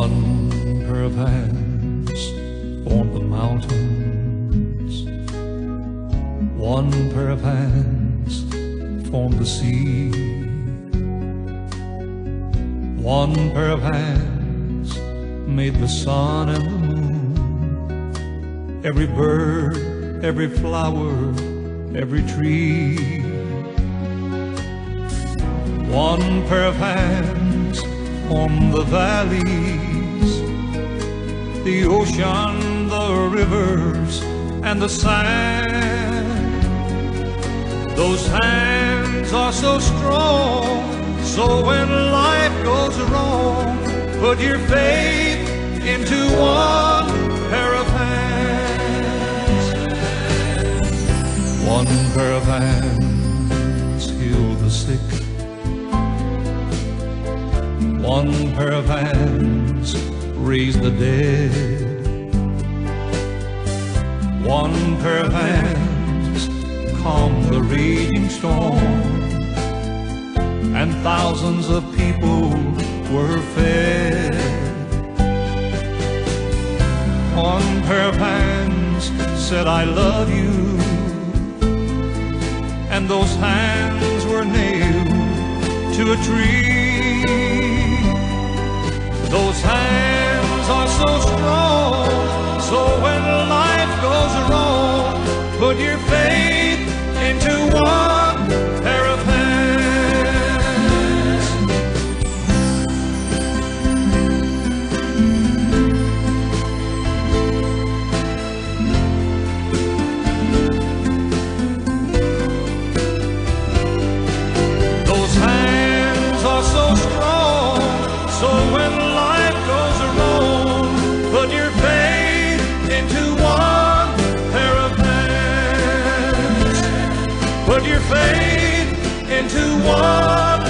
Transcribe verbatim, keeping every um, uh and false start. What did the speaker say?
One pair of hands formed the mountains. One pair of hands formed the sea. One pair of hands made the sun and the moon, every bird, every flower, every tree. One pair of hands formed the valleys, the ocean, the rivers, and the sand. Those hands are so strong, so when life goes wrong, put your faith into one pair of hands. One pair of hands heal the sick. One pair of hands raise the dead. One pair of hands calm the raging storm, and thousands of people were fed. One pair of hands said, I love you, and those hands were nailed to a tree. Those hands are so strong, so when life goes wrong, put your faith into one pair of hands. Those hands are so strong, so when life goes wrong, put your faith into one pair of hands. Put your faith into one